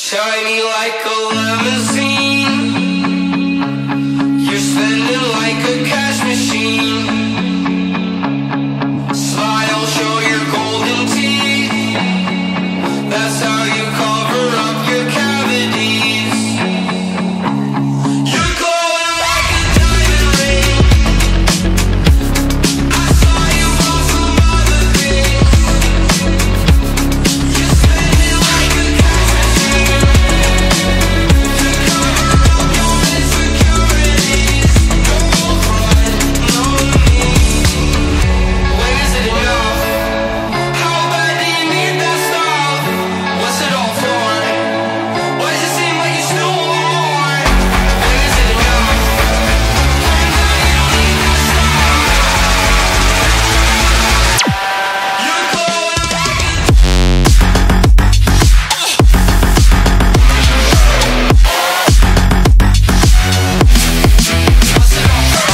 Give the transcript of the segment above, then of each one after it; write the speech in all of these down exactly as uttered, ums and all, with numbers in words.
Shiny like a limousine, you're spending like a cash machine. Smile, show your golden teeth, that's how you cover up your cavities. You're glowing like a diamond ring, I saw you on some other things. You're spending like a cash machine to cover up your insecurities. Don't front on me. When is it enough? How bad do you need that stuff? What's it all for? Why does it seem like you still want more? When is it enough? Turns out you don't need that stuff. You're glowing like a What's it all for?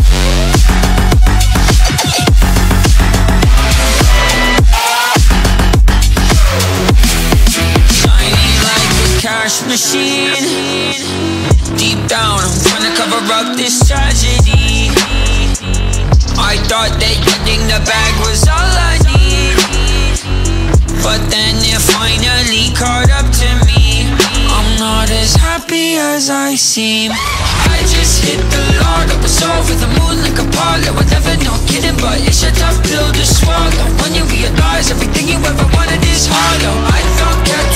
Shiny like a cash machine. Deep down, I'm trying to cover up this tragedy. I thought that getting the bag was all I need, but then it finally caught up to me. I'm not as happy as I seem. I just hit the log, I was over the moon like Apollo. I never know kidding, but it's a tough pill to swallow when you realize everything you ever wanted is hollow. I thought